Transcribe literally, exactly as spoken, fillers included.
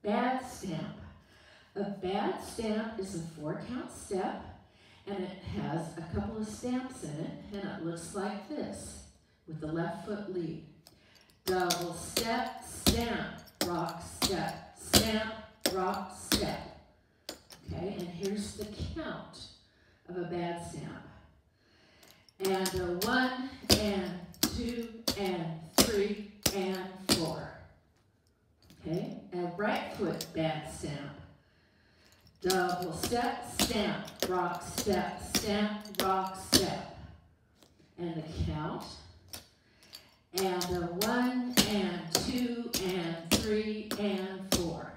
bad stamp. A bad stamp is a four count step, and it has a couple of stamps in it, and it looks like this, with the left foot lead. Double step, stamp, rock, step, stamp, rock, step. Okay, and here's the count of a bad stamp. And a one, and two, and three, and four. Okay, a right foot bad stamp. Double step, stamp, rock, step, stamp, rock, step. And the count. And a one, and two, and three, and four.